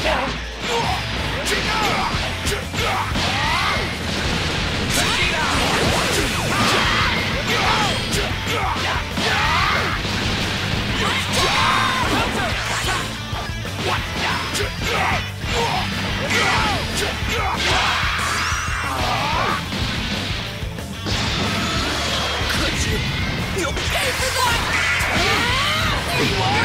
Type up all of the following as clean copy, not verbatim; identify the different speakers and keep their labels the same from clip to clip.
Speaker 1: You'll pay for that! There you are!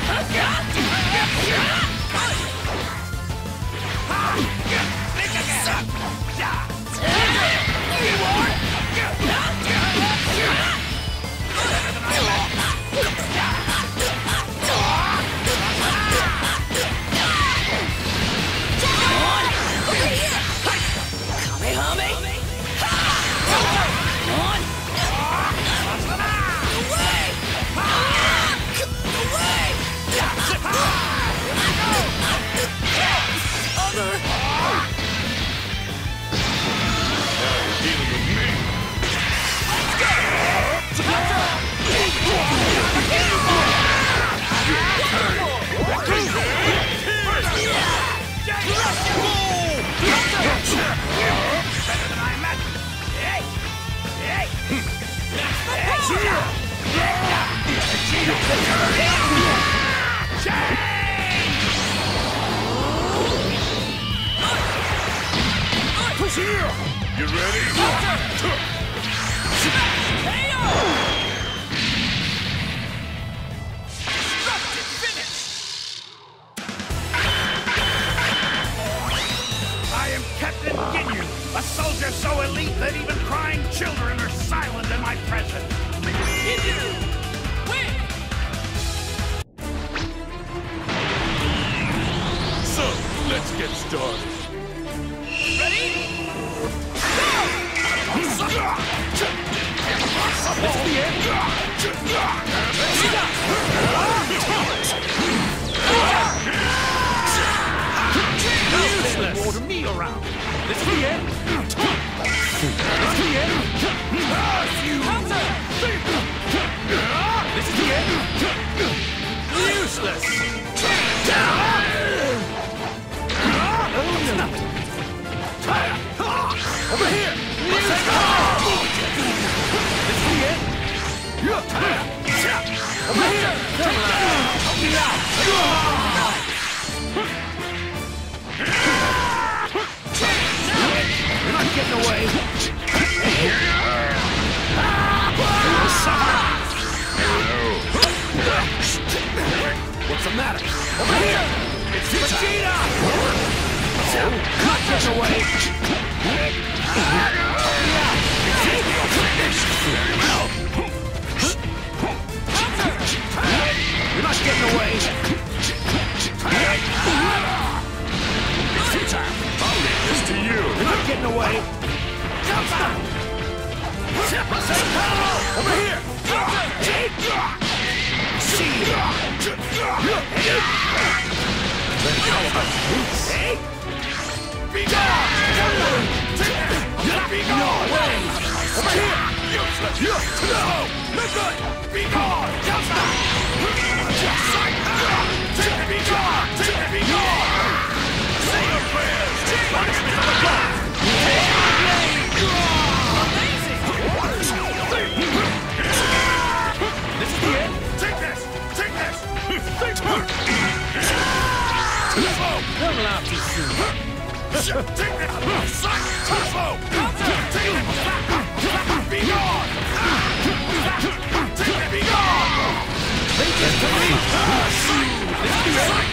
Speaker 2: You ready?
Speaker 3: I am Captain Ginyu, a soldier so elite that even crying children are silent in my presence.
Speaker 1: Ginyu! Win!
Speaker 2: So, let's get started.
Speaker 1: Ready?
Speaker 3: That's the end. Now order me around. This is the end. This is the end. This is the end. Useless. Over here. This is the end. Over here. Help me out. You're not getting away. What's the matter? Over here! It's Vegeta! Not getting away! You're not getting away! It's time!
Speaker 2: I'll leave this to you.
Speaker 3: You're not getting away! Jump out! Over here! See ya! How about this? Be gone! Be gone! No way! Over here! No! Good! Be gone! Jump out! Be gone! Be gone! Say your prayers! Punishment of the gods! Amazing! This is the end! Take this! Take this! Don't laugh too soon. Take this! Suck! Turbo! Take it! Be gone! Take it! Be gone! Take this to me! This is the end!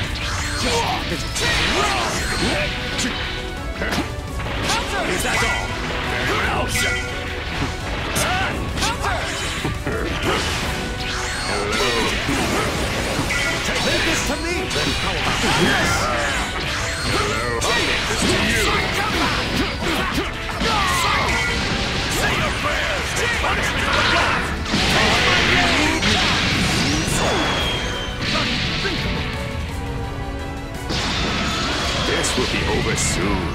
Speaker 3: Is that all? Well, take this to me! How about this?
Speaker 2: Hello. I'll leave this to you.
Speaker 3: Say your prayers! Punishment of the gods!
Speaker 2: This will be over soon.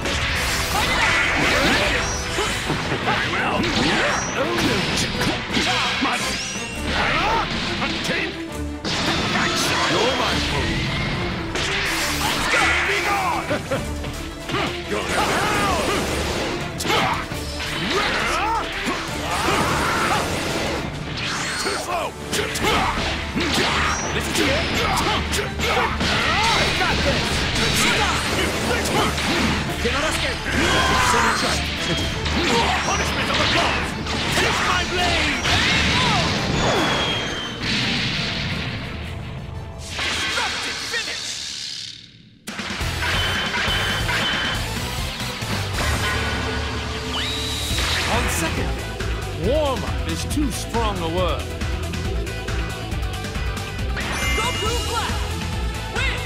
Speaker 3: Very well. You're my fool. Be gone!
Speaker 1: Got this!
Speaker 3: Punishment of the gods! Taste my blade! Destructive finish!
Speaker 4: On second, warm-up is too strong a word.
Speaker 1: Goku Black! Win!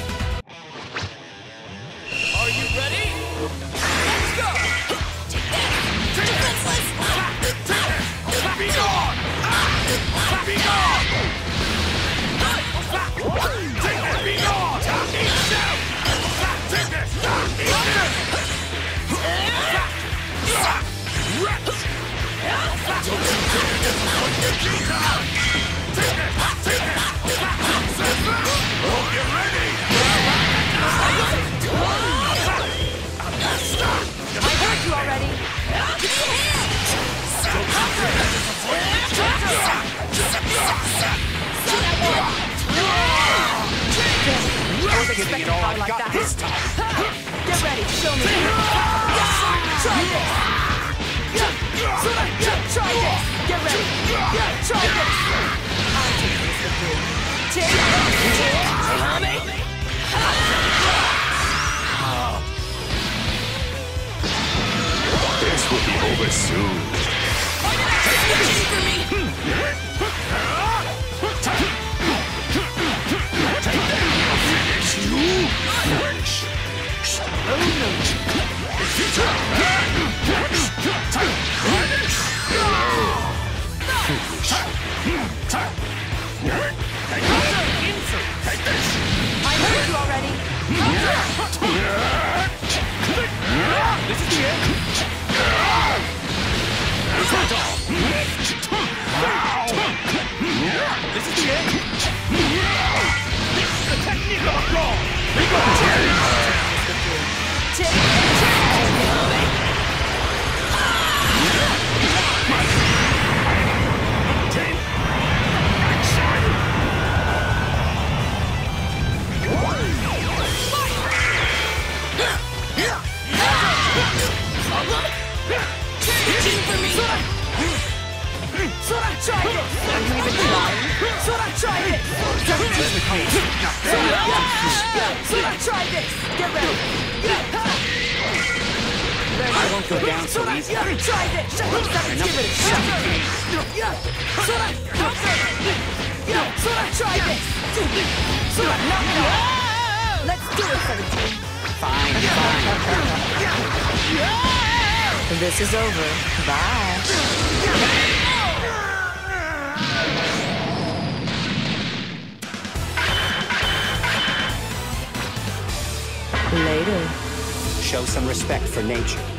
Speaker 1: Are you ready? Let's go! Defenseless!
Speaker 3: Be gone! Be gone! Take this! Be gone! Eat shout! Take this! Eat this! Don't you dare disappoint the Vegeta! Take this! Take this! Hope you're ready!
Speaker 1: I heard you already! Give me a hand! I was expecting all like that. This time. Get ready, show me. Try this. Try this. Get ready. Try this. I'll take this with you. Take it.
Speaker 2: This will be over soon.
Speaker 1: I heard you already.
Speaker 4: This is the end. This is the end.
Speaker 3: The technique of a god! Be gone!
Speaker 1: Try this! Are you even trying? Try this! Try this! Get ready! I won't go down so easy. Try this! Give it a shot! Try this! Let's do it, 17!
Speaker 5: Fine. This is over. Bye. Later.
Speaker 6: Show some respect for nature.